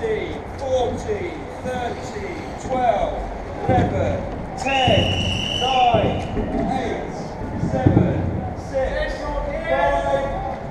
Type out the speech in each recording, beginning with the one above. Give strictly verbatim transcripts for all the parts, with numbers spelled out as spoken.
twenty, forty, thirty, twelve, eleven, ten, nine, eight, seven, six, five.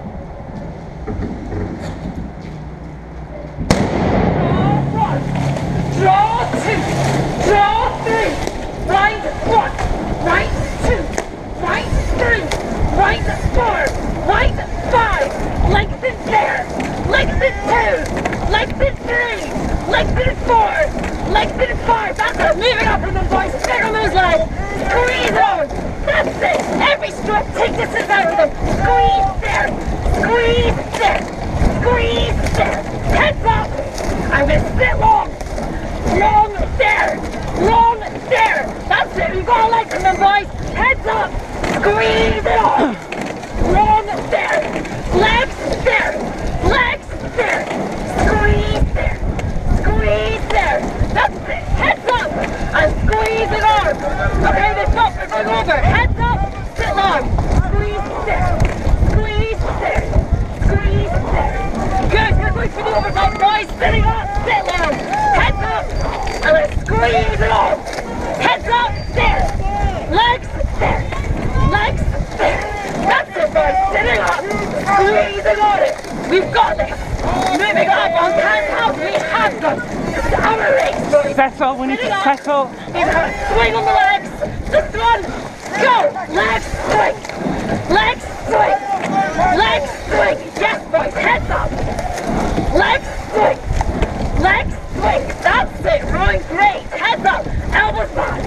Draw two, draw three, right one, right two, right three, right four, right five, lengthen there, lengthen two, lengthen three, lengthen four, lengthen five. That's it, moving up from the boys, stick on those legs, squeeze on, that's it, every stroke, take distance out of them, squeeze there, squeeze there, squeeze there, heads up, I'm going to sit long. Long there! Long there! That's it! We've got to lengthen them, boys! Heads up! Squeeze it off! Long there! Legs there! Legs there! Squeeze there! Squeeze there! That's it! Heads up! And squeeze it on! Okay, they've got they're going over! Heads up! Sit long! Squeeze there! Squeeze there! Squeeze there! Good! We're going for the overtime, boys! Sitting up! Sit long! Heads up! And let's squeeze it off! Heads up! There! Legs there! Legs there! That's it, boys! Sitting up! Squeezing on it! We've got this! Moving up on time out! We have them! It's our race, boys! Settle, we need to settle! We've got a swing on the legs! This one! Go! Legs swing! Legs swing! Legs swing! Yes, boys! Heads up! Legs swing! Legs swing! That's it! Rowing great! Heads up! Elbows back!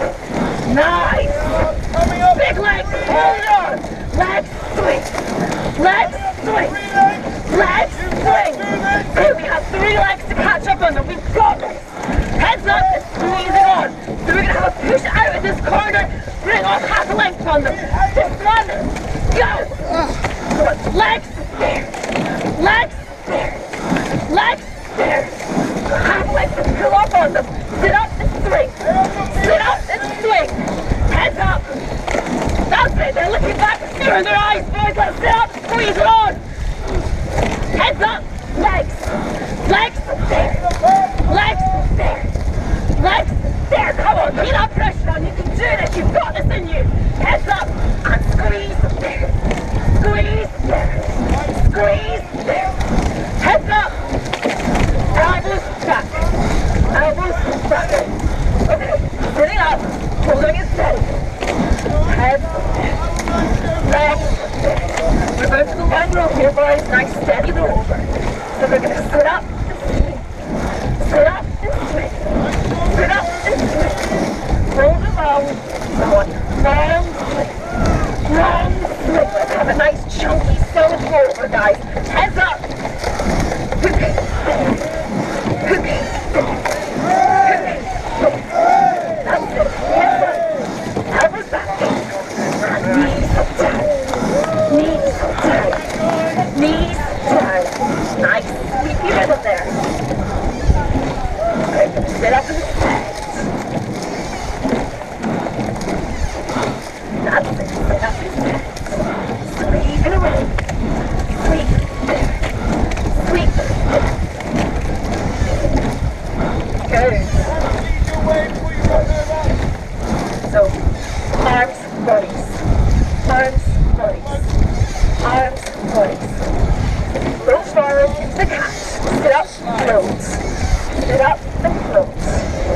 Nice! Big legs! Hold it on! Legs swing! Legs swing! Legs swing! Good, we have three legs to catch up on them. We've got this! Heads up and squeeze it on! So we're going to have a push out of this corner, bring off half a length on them. This one! Go! Good. Legs there! Legs there! Legs there! Half length and pull up on them. Sit up and swing. Sit up and swing. Heads up. That's it. They're looking back with fear in their eyes, boys. Let's sit up. Squeeze it on. Heads up. Legs. Legs there. Legs there. Legs there. Come on. Keep that pressure on. You can do this. You've got this in you. Heads up and squeeze there. Squeeze there. Squeeze there. Heads up. Elbows back. Elbows back. Okay, sitting up, holding it steady. Head, legs. We're going to the one row here, boys. Nice steady roll over. So we're going to sit up and swing. Sit up and swing. Sit up and swing. Hold it long. One long swing. Long swing. Let's have a nice chunky solid roll over, guys. Heads up. Okay. That's it. Heads up. Elbows back. Knees down. Knees down. Knees down. Nice. Keep your middle there. Okay. Sit up and set. That's it. Sit up and set. Squeeze it away. Squeeze there. Squeeze there. Good. So, arms, bodies. Arms, bodies. Arms, bodies. Roll forward into the catch. Sit up, float. Sit up and float.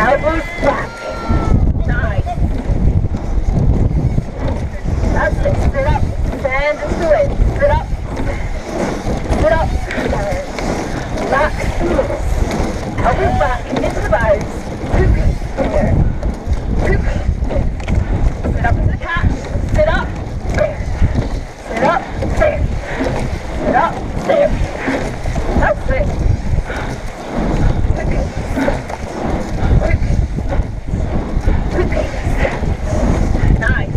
Elbows back. Nice. That's it. Sit up. Stand into it. Sit up. Sit up. Stand. Relax. Loose. Elbows back. Into the bows. There. Sit up into the catch. Sit up. There. Sit up. There. Sit up. There. That's it. Nice.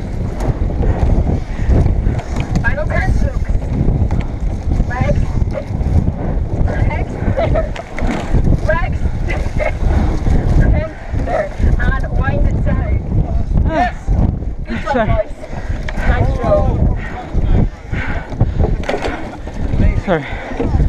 Final ten strokes. Legs. Legs. Legs. There. And wind it down. Yes. Good job, boys. Nice job. Sorry.